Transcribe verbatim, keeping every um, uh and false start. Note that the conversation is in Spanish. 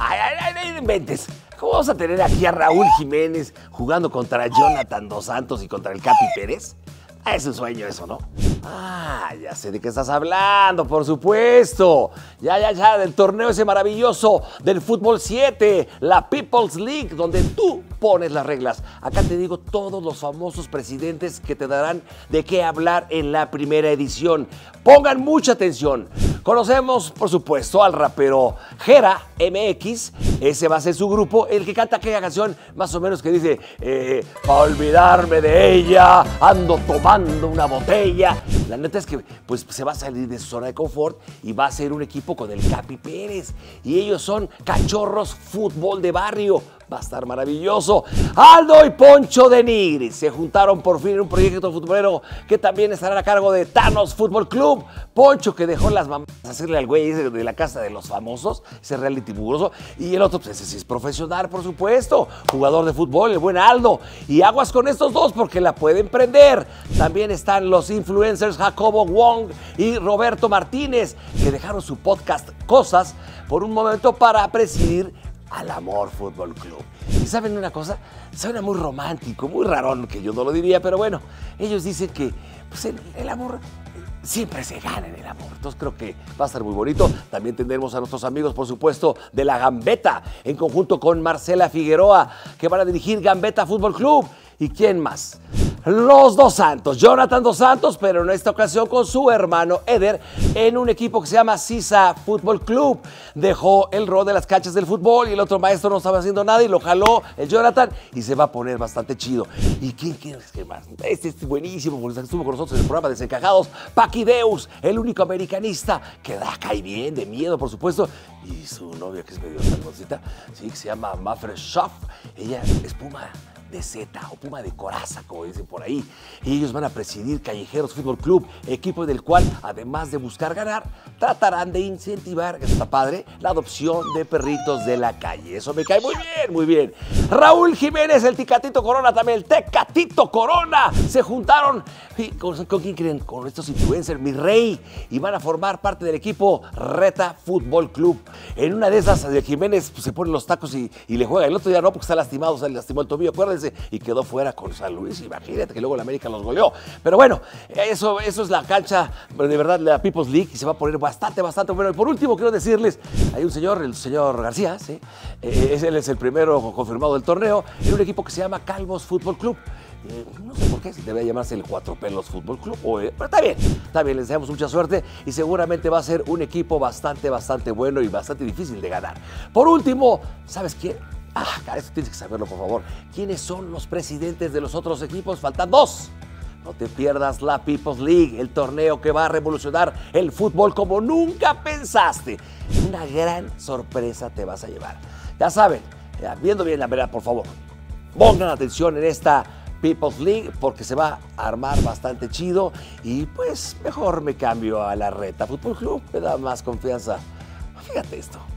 Ay, ay, ay, ay, no inventes. ¿Cómo vamos a tener aquí a Raúl Jiménez jugando contra Jonathan Dos Santos y contra el Capi Pérez? Ah, es un sueño eso, ¿no? Ah, ya sé de qué estás hablando, por supuesto. Ya, ya, ya, del torneo ese maravilloso del Fútbol siete, la People's League, donde tú pones las reglas. Acá te digo todos los famosos presidentes que te darán de qué hablar en la primera edición. Pongan mucha atención. Conocemos, por supuesto, al rapero Jera M X. Ese va a ser su grupo, el que canta aquella canción más o menos que dice eh, pa' olvidarme de ella, ando tomando una botella. La neta es que pues, se va a salir de su zona de confort y va a ser un equipo con el Capi Pérez. Y ellos son Cachorros Fútbol de Barrio. Va a estar maravilloso. Aldo y Poncho de Nigri se juntaron por fin en un proyecto futbolero que también estará a cargo de Thanos Fútbol Club. Poncho, que dejó las mamás hacerle al güey de la casa de los famosos, ese reality mugroso. Y el otro, pues ese sí es profesional, por supuesto. Jugador de fútbol, el buen Aldo. Y aguas con estos dos porque la pueden prender. También están los influencers Jacobo Wong y Roberto Martínez, que dejaron su podcast Cosas por un momento para presidir al Amor Fútbol Club. Y ¿saben una cosa? Suena muy romántico, muy rarón, que yo no lo diría, pero bueno, ellos dicen que pues, el, el amor siempre se gana en el amor. Entonces creo que va a estar muy bonito. También tendremos a nuestros amigos, por supuesto, de La Gambeta, en conjunto con Marcela Figueroa, que van a dirigir Gambeta Fútbol Club. ¿Y quién más? Los Dos Santos, Jonathan Dos Santos, pero en esta ocasión con su hermano Eder, en un equipo que se llama Sisa Fútbol Club. Dejó el rol de las canchas del fútbol y el otro maestro no estaba haciendo nada y lo jaló el Jonathan y se va a poner bastante chido. ¿Y quién quieres que más? Este es buenísimo, porque estuvo con nosotros en el programa Desencajados. Paqui Deus, el único americanista que da, cae bien, de miedo, por supuesto. Y su novia, que es medio salmosita, sí, que se llama Mafre Schaff. Ella es Puma de Zeta o Puma de Coraza, como dicen por ahí. Y ellos van a presidir Callejeros Fútbol Club, equipo del cual, además de buscar ganar, tratarán de incentivar, que está padre, la adopción de perritos de la calle. Eso me cae muy bien, muy bien. Raúl Jiménez, el Ticatito Corona, también el Tecatito Corona, se juntaron. ¿Con, ¿Con quién creen? Con estos influencers, mi rey, y van a formar parte del equipo Reta Fútbol Club. En una de esas, de Jiménez pues, se pone los tacos y, y le juega. El otro día no, porque está lastimado, se le lastimó el tobillo, acuérdense, y quedó fuera con San Luis. Imagínate que luego la América los goleó. Pero bueno, eso, eso es la cancha, de verdad, la People's League, y se va a poner bastante, bastante bueno. Y por último, quiero decirles, hay un señor, el señor García, ¿sí? Eh, él es el primero confirmado del torneo, en un equipo que se llama Calvos Fútbol Club. Eh, no sé por qué, si debe llamarse el Cuatro Pelos Fútbol Club, o, eh, pero está bien, está bien, les deseamos mucha suerte y seguramente va a ser un equipo bastante, bastante bueno y bastante difícil de ganar. Por último, ¿sabes quién? Ah, esto tienes que saberlo, por favor. ¿Quiénes son los presidentes de los otros equipos? Faltan dos. No te pierdas la People's League, el torneo que va a revolucionar el fútbol como nunca pensaste. Una gran sorpresa te vas a llevar. Ya saben, ya, viendo bien la verdad, por favor, pongan atención en esta People's League porque se va a armar bastante chido y pues mejor me cambio a la Reta Fútbol Club, me da más confianza. Fíjate esto.